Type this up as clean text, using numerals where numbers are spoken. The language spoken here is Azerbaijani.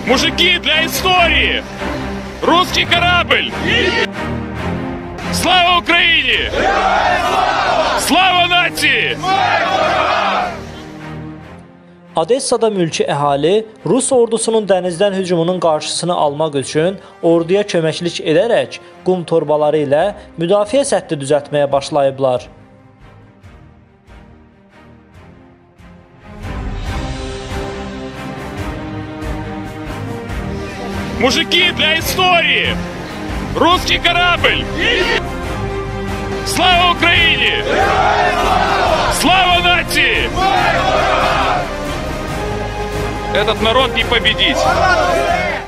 Мужики, для истории! Русский корабль! Слава Украине! Слава nации! Odessada mülki əhali Rus ordusunun dənizdən hücumunun qarşısını almaq üçün orduya köməklik edərək qum torbaları ilə müdafiə səddi düzəltməyə başlayıblar. Мужики, для истории! Русский корабль! Слава Украине! Слава нации! Этот народ не победить!